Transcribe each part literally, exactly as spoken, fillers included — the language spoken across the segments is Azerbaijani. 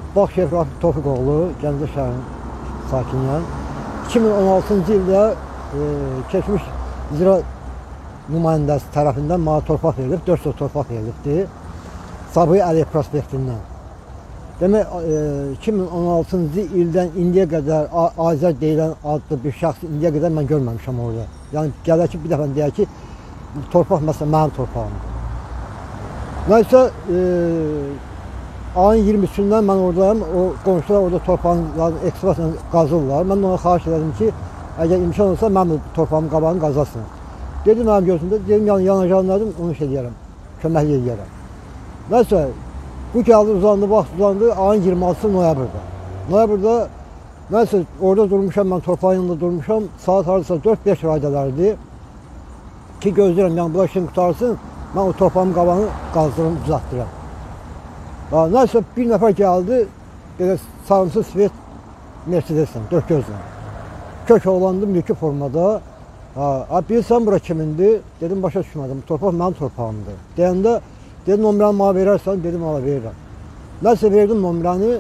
Baxşev Rafiq Tofiqoğlu, Gəncə şəhərinin sakiniyəm. iki min on altıncı ildə e, keçmiş icra nümayəndəsi tərəfindən mənə torpaq verilib, dörd sot torpaq verilibdir. Sabri Əliyev prospektindən. Demək, e, iki min on altıncı ildən indiyə qədər Azər deyilən adlı bir şəxs indiyə qədər mən görməmişəm orada. Yəni, gələr ki, bir dəfə deyək ki, torpaq məsələn mənim torpağımdır. Nəysə, e, ayın iyirmi üçündən mən oradayım, o qonşular orada torpağın ekspreslə qazırlar. Mən ona xahiş edelim ki, əgər imkan olsa mən torpağımın qabağını qazasın. Dedim mənim gözümdə, dedim yəni yanacaqlarım, onu şey deyərəm, köməkli edərəm. Nəysə, bu gəldi uzandı, vaxt uzandı, ayın iyirmi altısı noyabrda. Noyabrda, nəysə, orada durmuşam, mən torpağın yanında durmuşam, saat hardasa dörd beş radələrdir ki, gözləyirəm, yəni bunlar işin qutarsın, mən o torpağımın qabağını qazdırım, düzəltdirəm. Nəysə, bir nəfər gəldi, belə sarımsız svet Mercedes'lə, dörd gözlə. Kök oğlandı, mülki formada. Ha, bilirsən bura kimindir? Dedim, başa düşmədim, torpaq mənim torpağımdır. Deyəndə, dedim, nömrəni mənə verərsən, dedim, ala verirəm. Nəsə verdim nömrəni,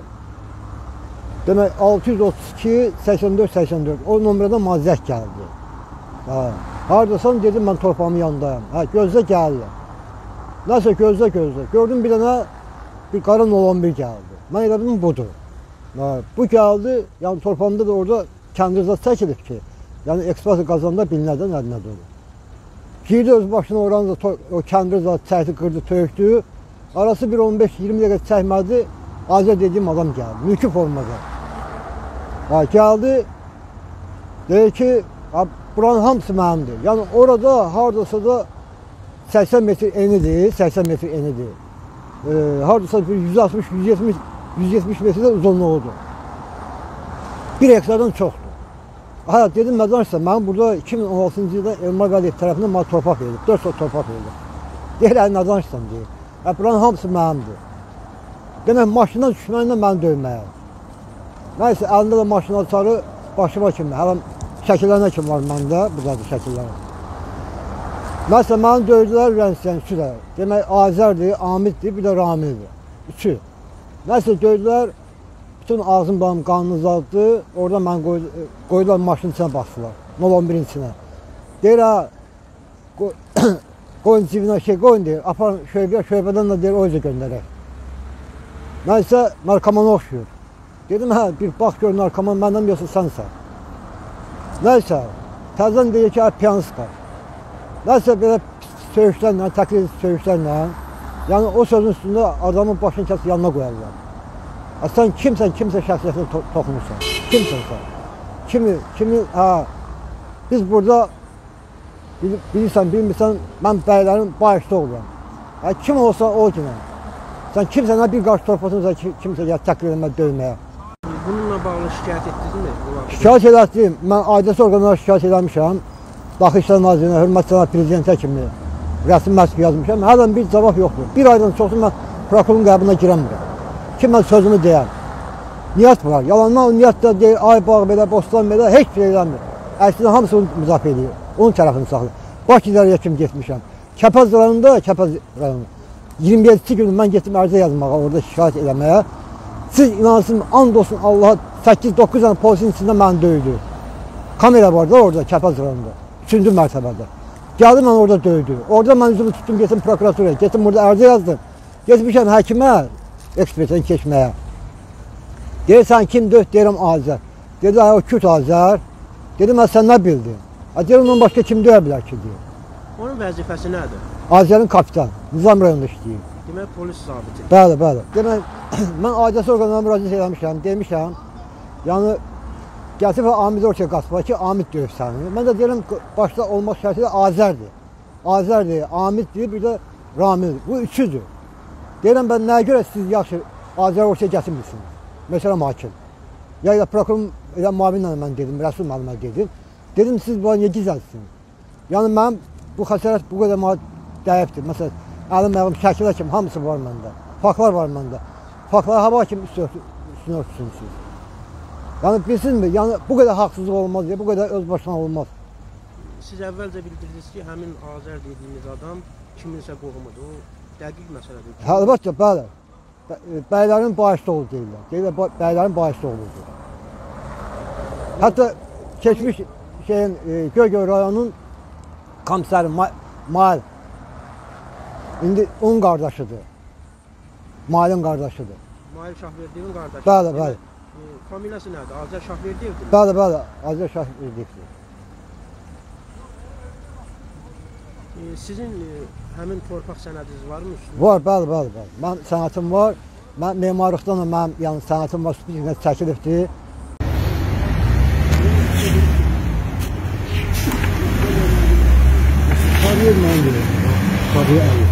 demək, altı yüz otuz iki səksən dörd səksən dörd, o nömrədən mənə zəng gəldi. Ha, haradasan, dedim, mən torpağımın yanındayım. Ha, gözlə gəldi. Nəsə, gözlə, gözlə. Gördüm bir dənə, bir qara nol on bir gəldi. Mən elə bildim, budur. Ha, bu gəldi, yəni torpağımda da orada kəndircə çəkilib ki, yəni ekspresi qazanda bilinədən əlinə dolu. Girdi öz başına oranı da o kəndir zat çəkdi, qırdı, tökdü. Arası bir on beş iyirmi dəqiqə çəkmədi, Azər dediyim adam gəldi, mülki formada. Ha, gəldi, deyir ki, buranın hamısı mənimdir. Yəni orada, haradasa da səksən metr enidir, səksən metr enidir. E, haradasa bir yüz altmış yüz yetmiş yüz yetmiş metrdə uzunluğudur. Bir hektardan çoxdur. Ha, dedim, mədanırsa, mənim burada iki min on altıncı ildə Elmar Vəliyev tərəfindən mənə torpaq verilib, dörd sot torpaq verilib. Deyir, əli nədanırsan, deyir. Hə, buranın hamısı mənimdir. Demək, maşından düşməyində məni döyməyə. Nəysə, əlində də maşına çarı başıma kimi, hələm şəkillərine kimi var məndə, buradadır şəkillərə. Nəysə, məni döydülər, rənsiyən, üçü də. Demək, Azərdir, Amiddir, bir də Ramildir. Üçü. Nəysə, döydülər, bütün ağzım bağım qanını uzatdı, orada mən qoy, qoydular maşının içine bastılar, nol on birin içine. Deyir, ha, qoy, qoyun cibinə şey qoyun deyir, aparın şöbəyə, şöbədən də deyir, o yüzden göndərək. Nəysə, narkomana oxşuyur. Dedim, hə, bir bax gör, narkoman məndən yoxsa sənsən. Nəysə, təzən deyir ki, hə, piyanist var. Nəysə, belə söyüşlərlə, təqlid söyüşlərlə, yəni o sözün üstündə adamın başını kəsib yanına qoyarlar. Sən kimsən, kimsə şəxsiyyətini to toxunursan, kimsən sən? Kimi, kimi, ha, biz burada, bil bilirsən, bilmirsən, mən bəylərin başda oluram. Ha, kim olsa o günə. Sən kimsən, bir qarşı torpaqsınsa, kimsə gəl təqdir edilmə, döyməyə. Bununla bağlı şikayət etdinizmi? Şikayət etdim, mən aidiyyəti orqanlara şikayət eləmişəm. Daxili İşlər Nazirinə, Hörmət Cənab Prezidentə kimi rəsmi məktub yazmışam. Hələn bir cavab yoxdur. Bir aydan çoxdur mən prokurorun qəbuluna girəmirəm. Ki, mən sözümü deyəm. Niyyət var. Yalandan o niyyət də deyir, ay bağ belə, bostan belə, heç bir eləmir. Əslində hamısı onu müzafə edir. Onun tərəfini saxlayır. Bax, iləriyə kimi getmişəm. Kəpəz rayonunda, Kəpəz rayonu. iyirmi yeddi gün mən getdim ərizə yazmağa, orada şikayət eləməyə. Siz inansın, and olsun Allaha, səkkiz doqquz dənə polisin içində məni döydü. Kamera var da orada, Kəpəz rayonunda. Üçüncü mərtəbədə. Gəldim, mən orada döydü. Orada mən üzümü tutdum, getim prokuraturaya. Getim burada ərizə yazdım. Getmişəm həkimə, ekspertdən keçməyə. Deyirsən, kim döyt, deyirəm Azər. Dedi, o küt Azər. Dedim, mən sən nə bildin? Deyir, ondan başqa kim döyə bilər ki, deyir. Onun vəzifəsi nədir? Azərin kapitan, Nizam rayonunda işləyir. Demək, polis zabiti. Bəli, bəli. Demək, mən aidiyyəti orqanlarına müraciət eləmişəm, demişəm. Yəni, gətirib Amid ortaya qatma ki, Amid döyüb səni. Mən də deyirəm, başda olmaq şərtilə Azərdir. Azərdir, Amiddir, bir də Ramildir. Bu üçüdür. Deyirəm, mən nəyə görə siz yaxşı Azər ortaya gətirmirsiniz? Məsələn, hakim. Ya da prokurorun elə müavinlə mən dedim, rəsul müəllimə dedim. Dedim, siz buna niyə gizlədsiniz? Yəni, mənim bu xəsarət bu qədər mənə dəyibdir. Məsələn, əlim, əlim, şəkilər kimi, hamısı var məndə. Faktlar var məndə. Faktlar hava kimi üstünə örtüsünsünüz. Yəni, bilsinizmi? Yəni, bu qədər haqsızlıq olmaz, bu qədər öz başına olmaz. Siz əvvəlcə bildirdiniz ki, həmin Azər dediyiniz adam kiminsə qohumudur. O dəqiq məsələdir. Hə, əlbəttə, bəli. bəylərin bağışlı oğlu deyirlər. Deyirlər ba- bəylərin bağışlı oğludur. Hətta keçmiş şeyin e, Göygöl rayonunun komissarı Ma- Mail indi onun qardaşıdır. Mailin qardaşıdır. Mahir Şahverdiyevin qardaşı. Bəli, bəli. E, familiyası nədir? Azər Şahverdiyevdir. Bəli, bəli, Azər Şahverdiyevdir. E, sizin e, həmin torpaq sənədiniz varmı üstünüzdə? Var, bəli, bəli, bəli. Mən sənətim var. Mən memarlıqdan da mənim yəni sənətim var, spikerinə çəkilibdir. Kariyer mən deyirəm. Kariyer əli.